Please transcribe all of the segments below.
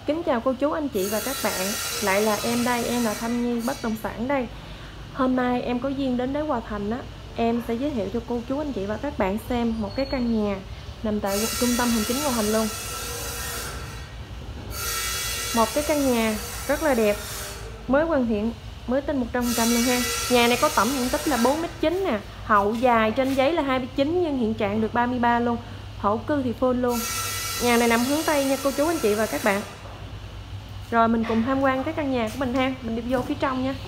Kính chào cô chú anh chị và các bạn. Lại là em đây, em là Thanh Nhi bất động sản đây. Hôm nay em có duyên đến Hòa Thành á, em sẽ giới thiệu cho cô chú anh chị và các bạn xem một cái căn nhà nằm tại trung tâm hành chính Hòa Thành luôn. Một cái căn nhà rất là đẹp, mới hoàn thiện, mới tinh 100% luôn ha. Nhà này có tổng diện tích là 4m9 nè, hậu dài trên giấy là 2m9 nhưng hiện trạng được 33 luôn. Thổ cư thì full luôn. Nhà này nằm hướng Tây nha cô chú anh chị và các bạn. Rồi mình cùng tham quan cái căn nhà của mình ha. Mình đi vô phía trong nha.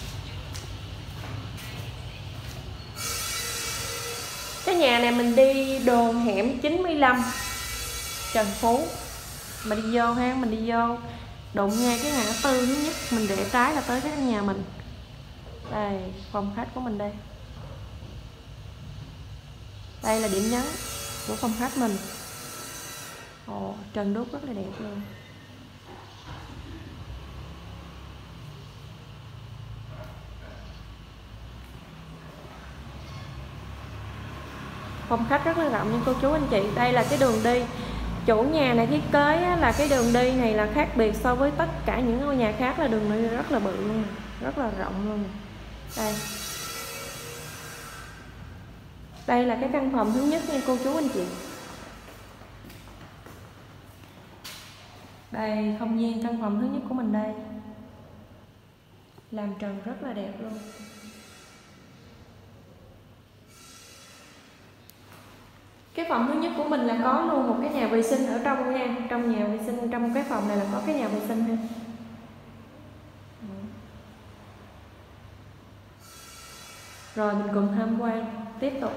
Cái nhà này mình đi đường hẻm 95 Trần Phú. Mình đi vô ha, mình đi vô đụng ngay cái ngã tư thứ nhất, mình rẽ trái là tới cái căn nhà mình. Đây, phòng khách của mình đây. Đây là điểm nhấn của phòng khách mình. Ồ, trần đúc rất là đẹp luôn. Phòng khách rất là rộng nha cô chú anh chị. Đây là cái đường đi. Chủ nhà này thiết kế là cái đường đi này là khác biệt so với tất cả những ngôi nhà khác, là đường đi rất là bự luôn, rất là rộng luôn. Đây. Đây là cái căn phòng thứ nhất nha cô chú anh chị. Đây, không gian căn phòng thứ nhất của mình đây. Làm trần rất là đẹp luôn. Cái phòng thứ nhất của mình là có luôn một cái nhà vệ sinh ở trong nha. Trong nhà vệ sinh, trong cái phòng này là có cái nhà vệ sinh ha. Rồi mình cùng tham quan tiếp tục.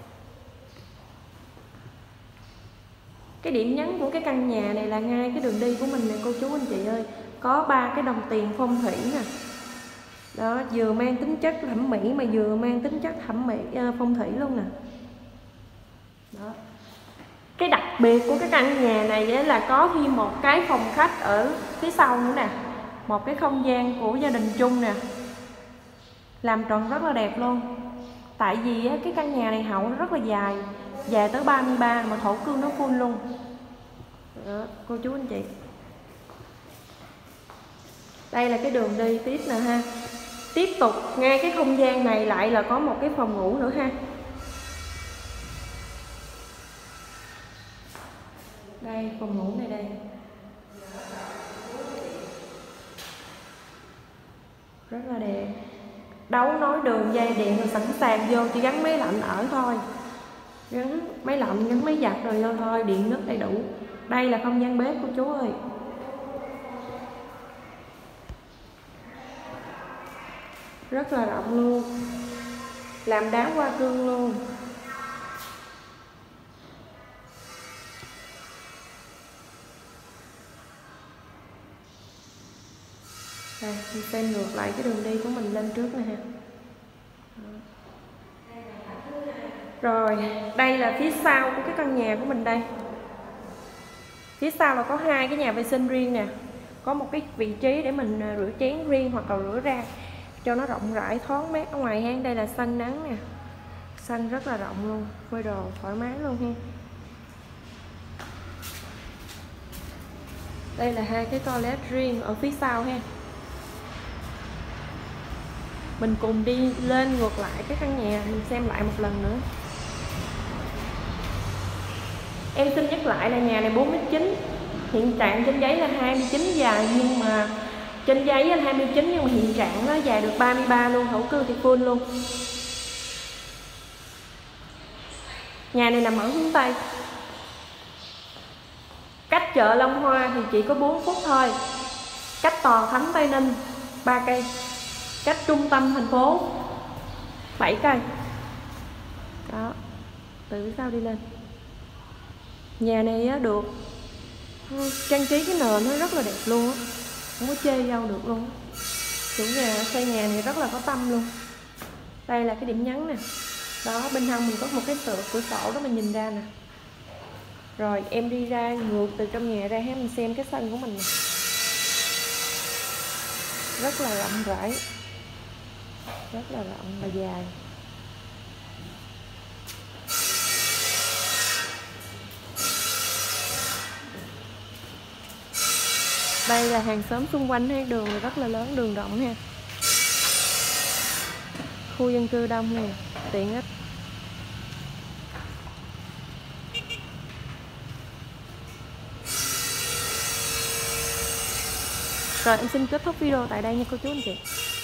Cái điểm nhấn của cái căn nhà này là ngay cái đường đi của mình nè cô chú anh chị ơi. Có 3 cái đồng tiền phong thủy nè. Đó, vừa mang tính chất thẩm mỹ mà vừa mang tính chất thẩm mỹ phong thủy luôn nè. Đó. Cái đặc biệt của cái căn nhà này là có thêm một cái phòng khách ở phía sau nữa nè. Một cái không gian của gia đình chung nè. Làm tròn rất là đẹp luôn. Tại vì cái căn nhà này hậu nó rất là dài, dài tới 33 mà thổ cư nó full luôn. Đó, cô chú anh chị. Đây là cái đường đi tiếp nè ha. Tiếp tục ngay cái không gian này lại là có một cái phòng ngủ nữa ha. Đây, phòng ngủ này đây. Rất là đẹp. Đấu nối đường dây điện rồi sẵn sàng vô, chỉ gắn máy lạnh ở thôi. Gắn máy lạnh, gắn máy giặt rồi vô thôi, điện nước đầy đủ. Đây là không gian bếp của chú ơi. Rất là rộng luôn. Làm đá hoa cương luôn. Đây, mình xem ngược lại cái đường đi của mình lên trước nè ha. Rồi, đây là phía sau của cái căn nhà của mình đây. Phía sau là có 2 cái nhà vệ sinh riêng nè. Có một cái vị trí để mình rửa chén riêng hoặc là rửa ra cho nó rộng rãi thoáng mát ở ngoài hang. Đây là sân nắng nè. Sân rất là rộng luôn, phơi đồ thoải mái luôn ha. Đây là 2 cái toilet riêng ở phía sau ha. Mình cùng đi lên ngược lại cái căn nhà, mình xem lại một lần nữa. Em xin nhắc lại là nhà này 4m9. Hiện trạng trên giấy là 29 dài, nhưng mà trên giấy là 29 nhưng mà hiện trạng nó dài được 33 luôn, thổ cư thì full luôn. Nhà này nằm ở hướng Tây. Cách chợ Long Hoa thì chỉ có 4 phút thôi. Cách Tòa Thánh Tây Ninh 3 cây. Cách trung tâm thành phố 7 cây. Đó, từ sau đi lên. Nhà này được trang trí cái nền nó rất là đẹp luôn á, không có chê đâu được luôn á. Chủ nhà xây nhà này rất là có tâm luôn. Đây là cái điểm nhấn nè. Đó, bên hông mình có một cái cửa sổ đó mình nhìn ra nè. Rồi em đi ra ngược từ trong nhà ra mình xem cái sân của mình nè. Rất là rộng rãi, rất là rộng và dài. Đây là hàng xóm xung quanh ha, đường rất là lớn, đường rộng ha. Khu dân cư đông nè, tiện ích. Rồi em xin kết thúc video tại đây nha cô chú anh chị.